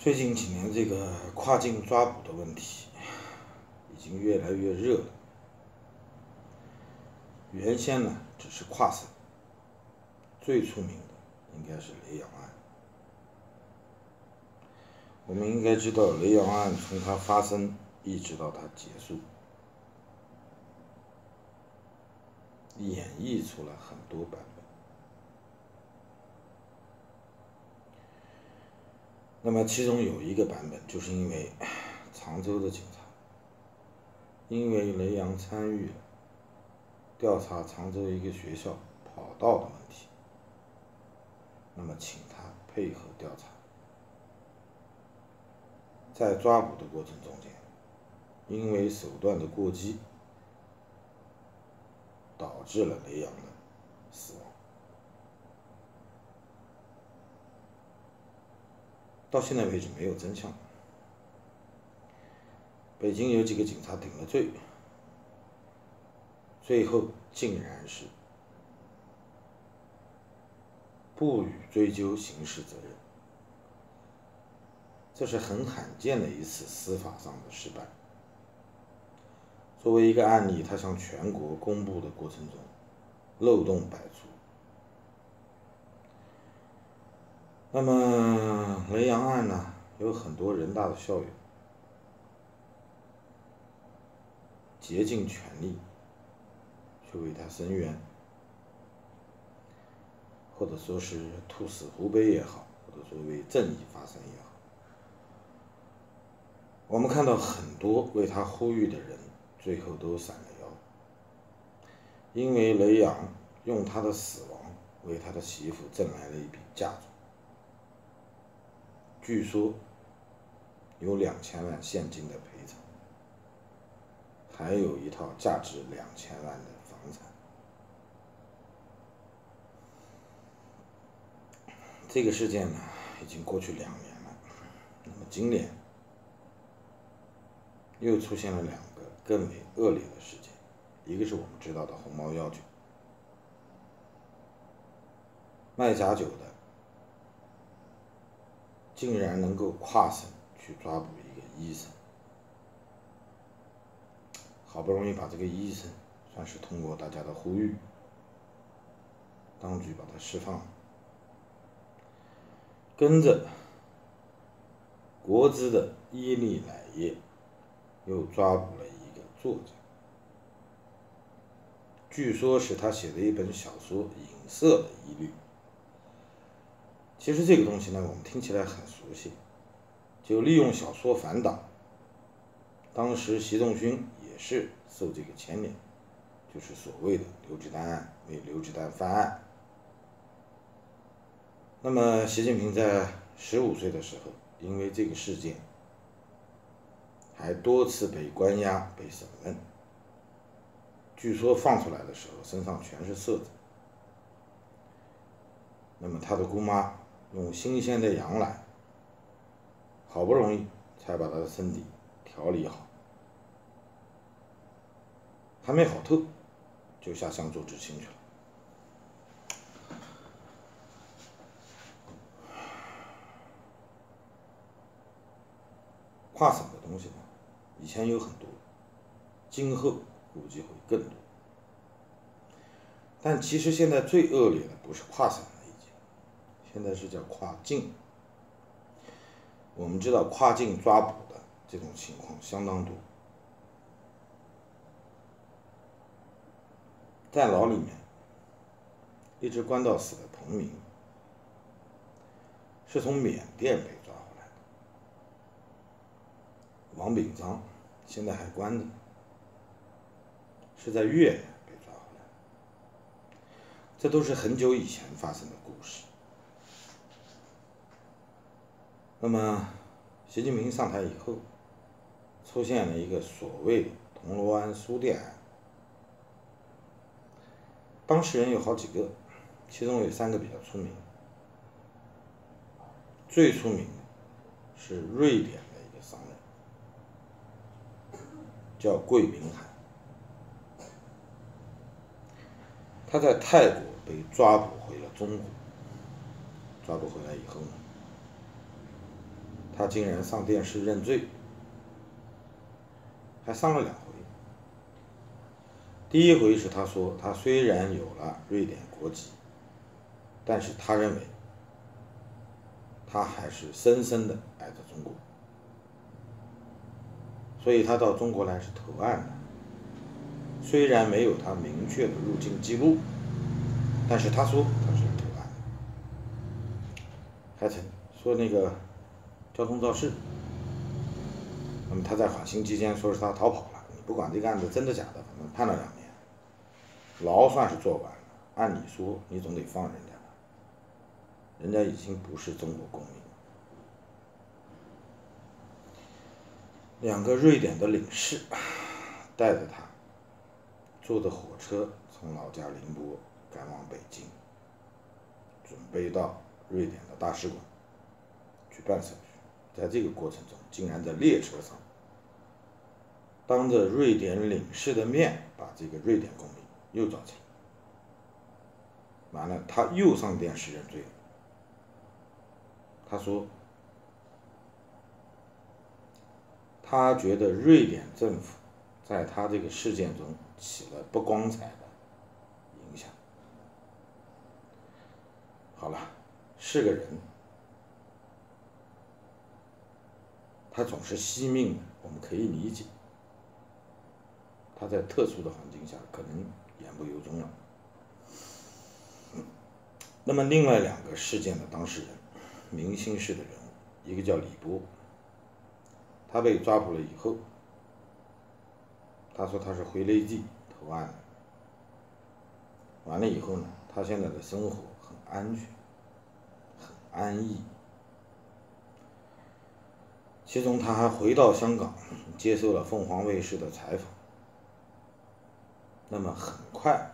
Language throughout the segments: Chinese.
最近几年，这个跨境抓捕的问题已经越来越热了。原先呢，只是跨省，最出名的应该是雷洋案。我们应该知道，雷洋案从它发生一直到它结束，演绎出了很多版本。那么其中有一个版本，就是因为常州的警察因为雷洋参与了调查常州一个学校跑道的问题，那么请他配合调查。在抓捕的过程中间，因为手段的过激，导致了雷洋的死亡。到现在为止没有真相。北京有几个警察顶了罪，最后竟然是不予追究刑事责任，这是很罕见的一次司法上的失败。作为一个案例，它向全国公布的过程中漏洞百出。那么雷洋案呢，有很多人大的校友竭尽全力去为他伸冤，或者说是兔死狐悲也好，或者说为正义发声也好。我们看到很多为他呼吁的人最后都闪了腰，因为雷洋用他的死亡为他的媳妇挣来了一笔嫁妆，据说有2000万现金的赔偿，还有一套价值2000万的房产。这个事件呢，已经过去2年了。那么今年又出现了2个更为恶劣的事件，一个是我们知道的红毛药酒，卖假酒的竟然能够跨省去抓捕一个医生，好不容易把这个医生算是通过大家的呼吁，当局把他释放了。跟着国资的伊利奶业又抓捕了一个作家，据说是他写的一本小说影射的疑虑。其实这个东西呢，我们听起来很熟悉，就利用小说反党。当时习仲勋也是受这个牵连，就是所谓的刘志丹案，为刘志丹翻案。那么习近平在15岁的时候，因为这个事件还多次被关押被审问，据说放出来的时候身上全是色子。那么他的姑妈用新鲜的羊奶，好不容易才把他的身体调理好，还没好透就下乡做知青去了。跨省的东西呢，以前有很多，今后估计会更多。但其实现在最恶劣的不是跨省了，已经，现在是叫跨境。我们知道跨境抓捕的这种情况相当多，在牢里面一直关到死的彭明，是从缅甸被抓回来的。王炳章现在还关着，是在越南被抓回来的。这都是很久以前发生的故事。那么习近平上台以后，出现了一个所谓的铜锣湾书店案，当事人有好几个，其中有3个比较出名。最出名的是瑞典的一个商人，叫桂明海。他在泰国被抓捕回了中国，抓捕回来以后呢， 他竟然上电视认罪，还上了2回。第一回是他说他虽然有了瑞典国籍，但是他认为他还是深深的爱着中国，所以他到中国来是投案的。虽然没有他明确的入境记录，但是他说他是投案的。还曾说那个交通肇事，那么他在缓刑期间说是他逃跑了。你不管这个案子真的假的，反正判了2年，牢算是坐完了。按理说你总得放人家吧，人家已经不是中国公民了。2个瑞典的领事带着他坐着火车从老家宁波赶往北京，准备到瑞典的大使馆去办手续。在这个过程中，竟然在列车上当着瑞典领事的面把这个瑞典公民又找起来，完了他又上电视认罪了。他说他觉得瑞典政府在他这个事件中起了不光彩的影响。好了，是个人，他总是惜命的，我们可以理解。他在特殊的环境下可能言不由衷了。那么另外2个事件的当事人，明星式的人物，一个叫李波，他被抓捕了以后，他说他是回内地投案的。完了以后呢，他现在的生活很安全，很安逸。其中他还回到香港接受了凤凰卫视的采访。那么很快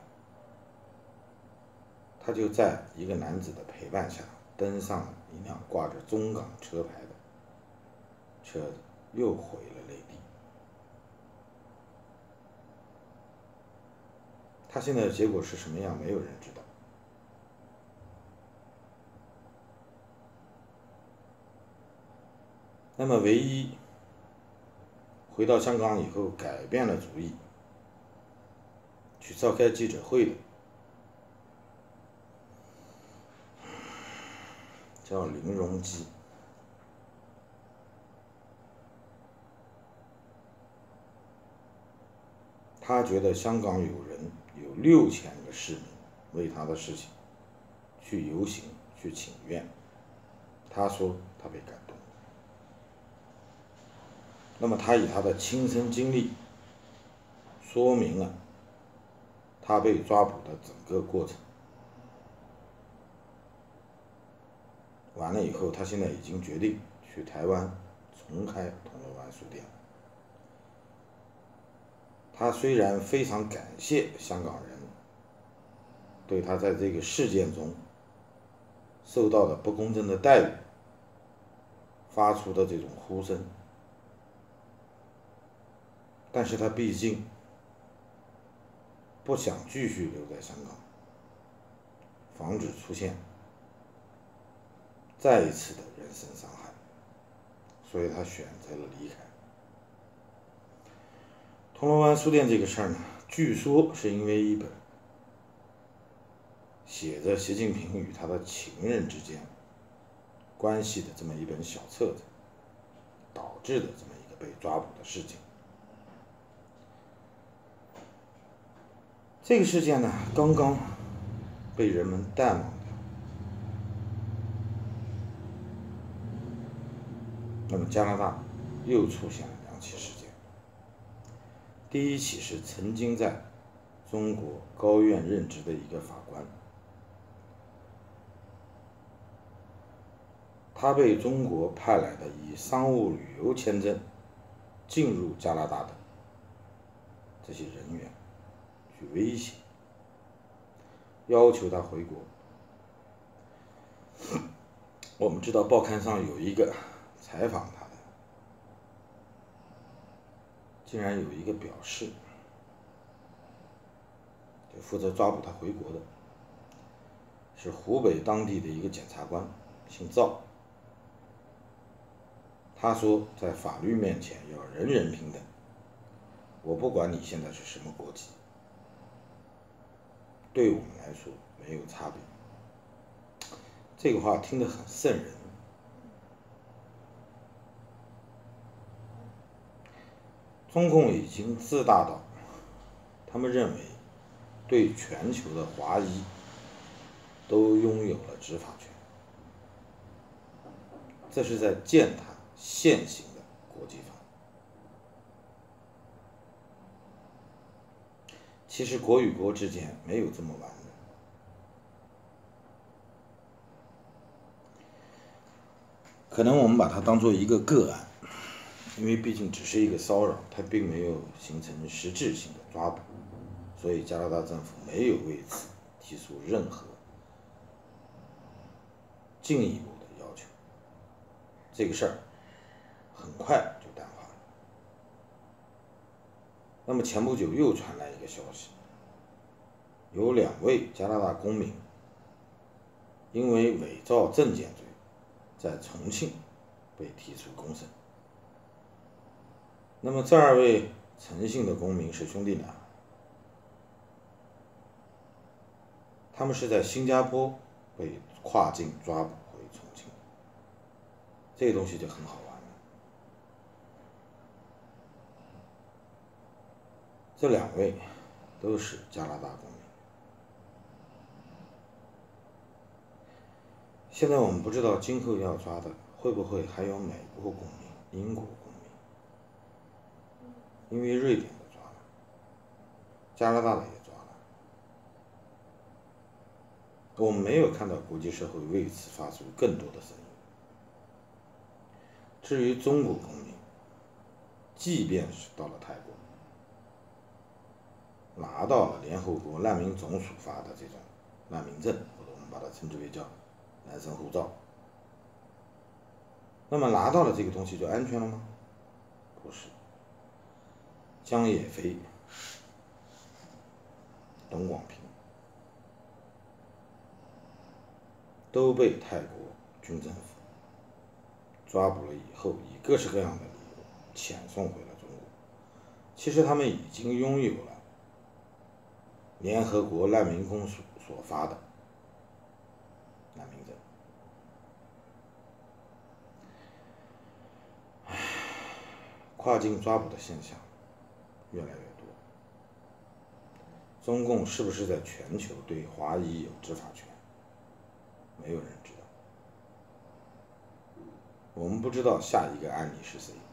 他就在一个男子的陪伴下登上了一辆挂着中港车牌的车子，又回了内地。他现在的结果是什么样，没有人知道。那么唯一回到香港以后改变了主意去召开记者会的，叫林荣基。他觉得香港有6000个市民为他的事情去游行去请愿，他说他被感动。那么他以他的亲身经历说明了他被抓捕的整个过程。完了以后，他现在已经决定去台湾重开铜锣湾书店。他虽然非常感谢香港人对他在这个事件中受到的不公正的待遇发出的这种呼声，但是他毕竟不想继续留在香港，防止出现再一次的人身伤害，所以他选择了离开。铜锣湾书店这个事儿呢，据说是因为一本写着习近平与他的情人之间关系的这么一本小册子导致的这么一个被抓捕的事件。这个事件呢，刚刚被人们淡忘掉。那么加拿大又出现了2起事件。第一起是曾经在中国高院任职的一个法官，他被中国派来的以商务旅游签证进入加拿大的这些人员去威胁，要求他回国。我们知道报刊上有一个采访他的，竟然有一个表示，就负责抓捕他回国的是湖北当地的一个检察官，姓赵。 他说在法律面前要人人平等，我不管你现在是什么国籍，对我们来说没有差别。这个话听得很瘆人。中共已经自大到，他们认为对全球的华裔都拥有了执法权，这是在践踏现行的国际法。其实国与国之间没有这么玩的。可能我们把它当做一个个案，因为毕竟只是一个骚扰，它并没有形成实质性的抓捕，所以加拿大政府没有为此提出任何进一步的要求。这个事儿很快就淡化了。那么前不久又传来一个消息，有2位加拿大公民因为伪造证件罪在重庆被提出公审。那么这2位陈姓的公民是兄弟俩，他们是在新加坡被跨境抓捕回重庆，这个东西就很好玩了。这2位都是加拿大公民。现在我们不知道今后要抓的会不会还有美国公民、英国公民，因为瑞典的抓了，加拿大的也抓了。我们没有看到国际社会为此发出更多的声音。至于中国公民，即便是到了泰国，拿到了联合国难民总署发的这种难民证，或者我们把它称之为叫难生护照，那么拿到了这个东西就安全了吗？不是。江野飞、董广平都被泰国军政府抓捕了以后，以各式各样的理由遣送回了中国。其实他们已经拥有了联合国难民公署所发的难民证。跨境抓捕的现象越来越多，中共是不是在全球对华裔有执法权？没有人知道。我们不知道下一个案例是谁。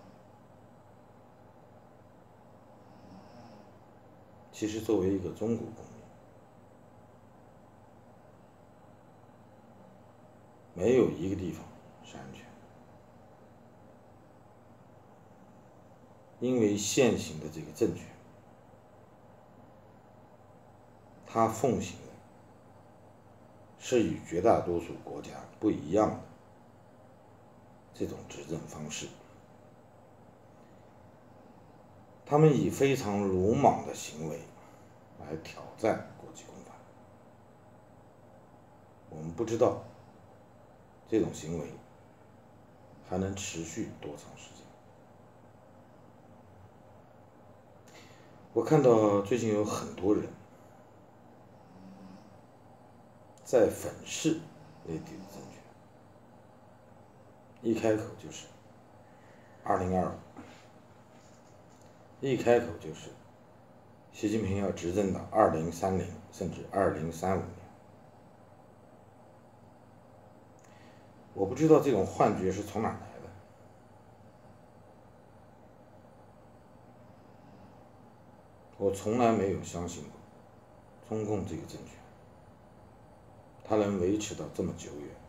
其实作为一个中国公民，没有一个地方是安全的，因为现行的这个政权，它奉行的是与绝大多数国家不一样的这种执政方式。他们以非常鲁莽的行为来挑战国际公法。我们不知道这种行为还能持续多长时间。我看到最近有很多人在粉饰内地的政权，一开口就是2025，一开口就是习近平要执政到2030甚至2035年。我不知道这种幻觉是从哪来的。我从来没有相信过中共这个政权，它能维持到这么久远。